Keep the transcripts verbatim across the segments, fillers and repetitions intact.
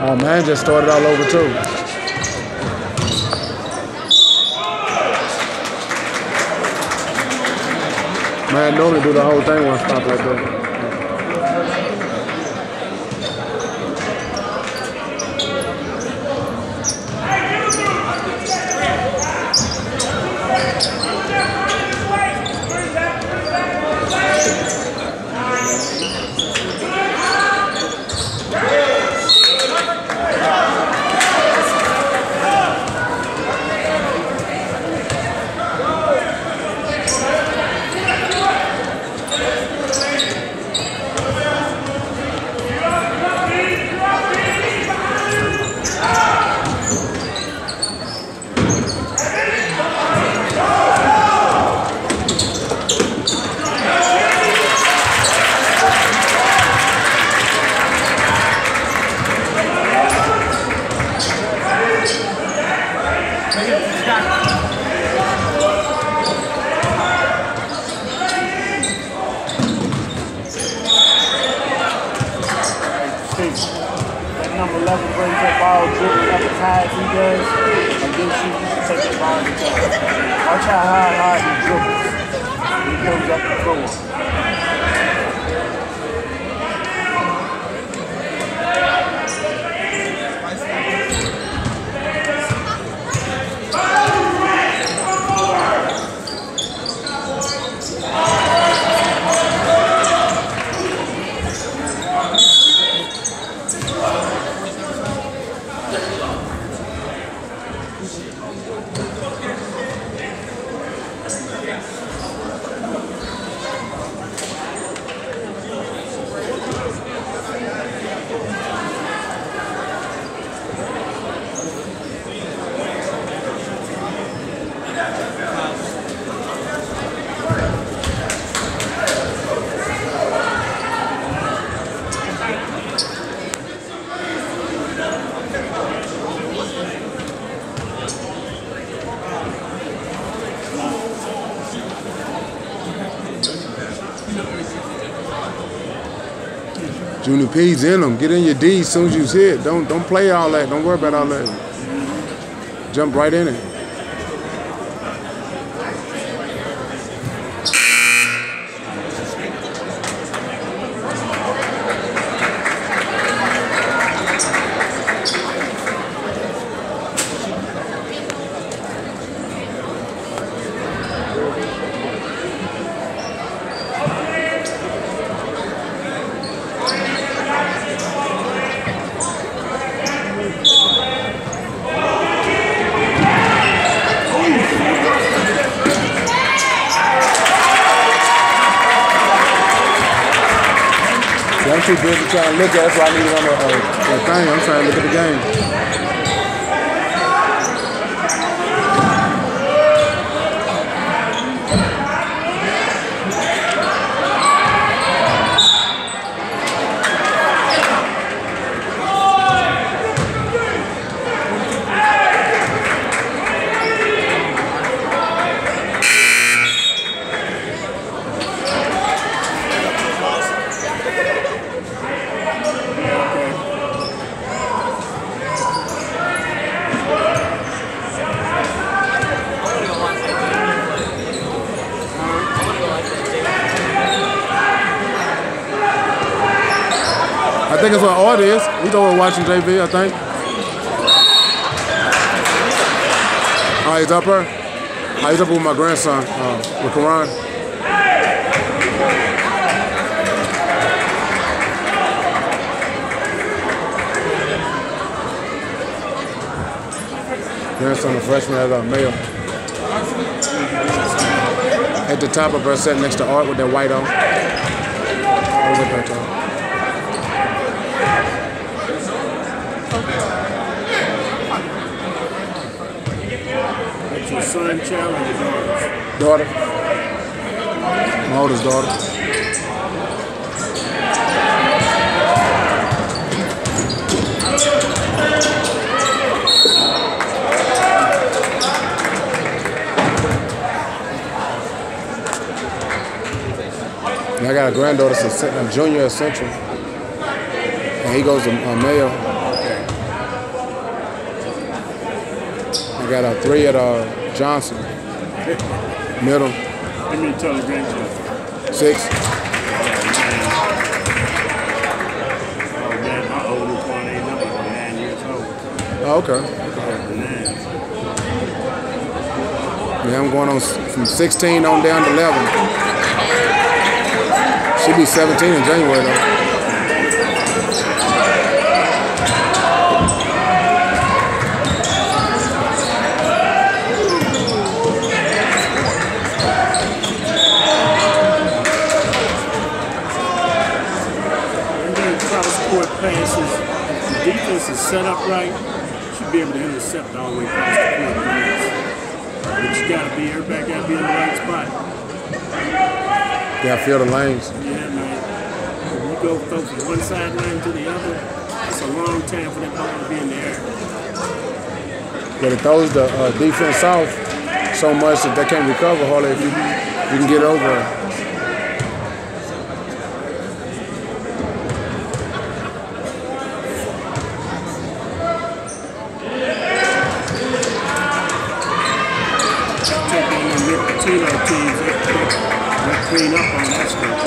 Oh, man just started all over, too. Man normally do the whole thing when I stop like that. Number eleven brings that ball, dribbling up as high as he does, and then she just take that ball and return. Watch how hard, hard he dribbles. He comes up the floor. Junior P's in them. Get in your D as soon as you see it. Don't don't play all that. Don't worry about all that. Jump right in it. I'm too busy trying to look at it, that's why I need it on the, uh, the thing. I'm trying to look at the game. I think it's what Art is. He's over watching J V, I think. Oh, he's up here? Oh, he's up with my grandson, uh, with Karan. Grandson, a freshman at uh, Mayo. At the top of her, sitting next to Art with that white on. Over there, Tom. That's your son, child, and his daughter. My oldest daughter. And I got a granddaughter, a junior at Central, and he goes to uh, Mayo. Okay. I got a three at uh, Johnson. Middle. How many total grandchildren? Six. Oh man, my oldest one ain't nothing but nine years old. Oh, okay. Nine. Yeah, I'm going on from sixteen on down to eleven. She'll be seventeen in January though. Court passes, the defense is set up right, should be able to intercept all the way across the court pass. But you gotta be, everybody gotta be in the right spot. Gotta fill the lanes. Yeah, man. If you go throw from one sideline to the other, it's a long time for that ball to be in the air. But it throws the uh, defense off so much that they can't recover hardly if you, if you can get over it. Teams, they clean up on that stuff.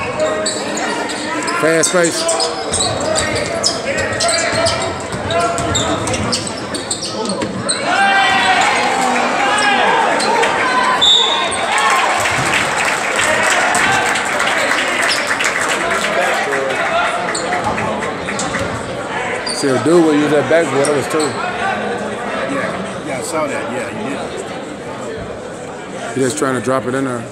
Fast pace. See, a dude will use that backboard. That was two. Yeah, yeah, I saw that. Yeah, he did. He's just trying to drop it in there.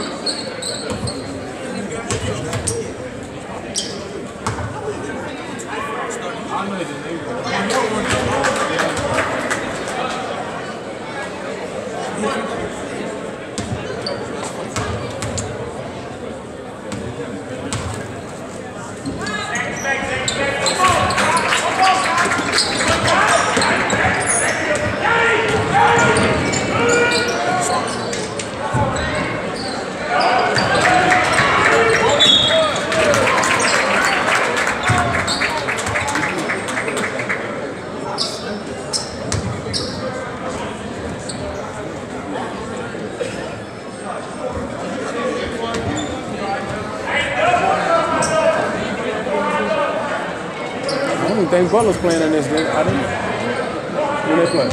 I don't think Butler's playing in this game. I didn't. When they play?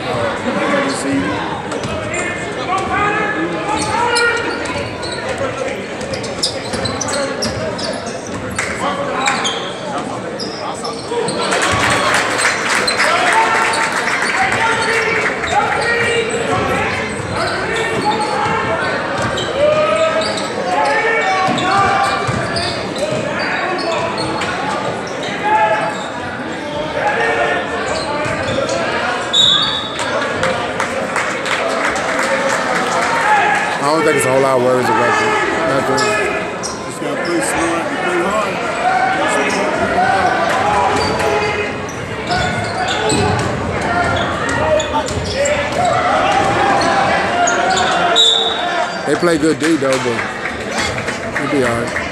I don't think it's a whole lot of worries about that. Just gotta play smart and play hard. They play good D though, but it'll be alright.